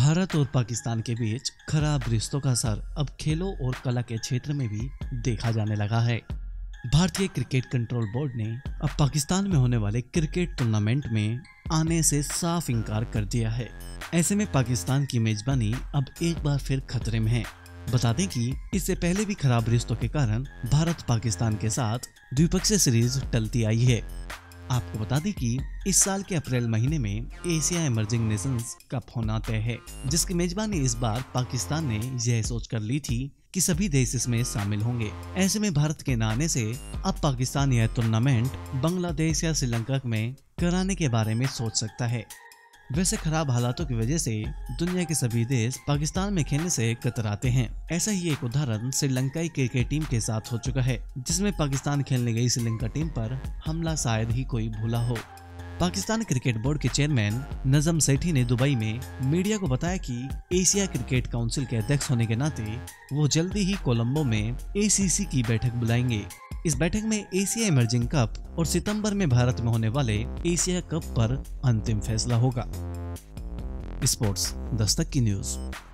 भारत और पाकिस्तान के बीच खराब रिश्तों का असर अब खेलों और कला के क्षेत्र में भी देखा जाने लगा है। भारतीय क्रिकेट कंट्रोल बोर्ड ने अब पाकिस्तान में होने वाले क्रिकेट टूर्नामेंट में आने से साफ इनकार कर दिया है। ऐसे में पाकिस्तान की मेजबानी अब एक बार फिर खतरे में है। बता दें कि इससे पहले भी खराब रिश्तों के कारण भारत पाकिस्तान के साथ द्विपक्षीय सीरीज टलती आई है। आपको बता दें कि इस साल के अप्रैल महीने में एशिया इमर्जिंग नेशंस कप होना तय है, जिसकी मेजबानी इस बार पाकिस्तान ने यह सोच कर ली थी कि सभी देश इसमें शामिल होंगे। ऐसे में भारत के न आने से अब पाकिस्तान यह टूर्नामेंट बांग्लादेश या श्रीलंका में कराने के बारे में सोच सकता है। वैसे खराब हालातों की वजह से दुनिया के सभी देश पाकिस्तान में खेलने से कतराते हैं। ऐसा ही एक उदाहरण श्रीलंकाई क्रिकेट टीम के साथ हो चुका है, जिसमें पाकिस्तान खेलने गई श्रीलंका टीम पर हमला शायद ही कोई भूला हो। पाकिस्तान क्रिकेट बोर्ड के चेयरमैन नजम सेठी ने दुबई में मीडिया को बताया कि एशिया क्रिकेट काउंसिल के अध्यक्ष होने के नाते वो जल्दी ही कोलंबो में ACC की बैठक बुलाएंगे। इस बैठक में एशिया इमर्जिंग कप और सितंबर में भारत में होने वाले एशिया कप पर अंतिम फैसला होगा। स्पोर्ट्स दस्तक की न्यूज़।